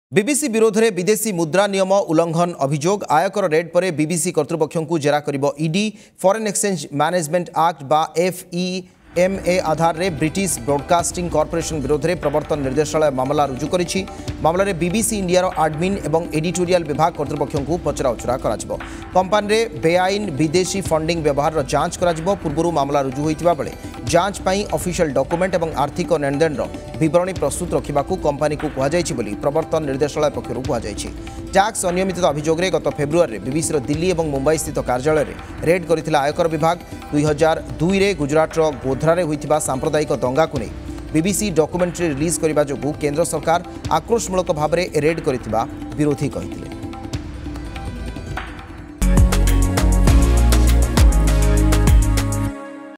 BBC विरोध में विदेशी मुद्रा नियम उल्लंघन अभियोग आयकर रेड पर बीबीसी कर्तृपक्ष को जेरा करिबो ED foreign exchange management act बा FEMA आधार रे ब्रिटिश ब्रॉडकास्टिंग कॉर्पोरेशन विरोध में प्रवर्तन निर्देशालय मामला रुजु करिछि। मामला रे बीबीसी इंडिया रो एडमिन एवं एडिटोरियल विभाग कर्तृपक्ष को पचराउचरा कराजिबो। कंपनी रे बेआईन विदेशी फंडिंग व्यवहार रो जांच कराजिबो। पूर्वरु मामला रुजु होइतिबा बेले जांच पाई ऑफिशियल डॉक्यूमेंट एवं आर्थिक लेनदेन विवरणी प्रस्तुत रखा कंपनी को कहुई बोली प्रवर्तन निर्देशालय पक्षर कहुई। टैक्स अनियमित अभियोग में गत फेब्रुआरी बीबीसी दिल्ली और मुंबई स्थित कार्यालय में रेड करथिला आयकर विभाग। 2002 रे गुजरात गोध्रा होइतिबा सांप्रदायिक दंगा को नहीं बीबीसी डॉक्यूमेंट्री रिलीज करने जो केंद्र सरकार आक्रोशमूलक भाव में रेड करथिबा विरोधी कहिथिले।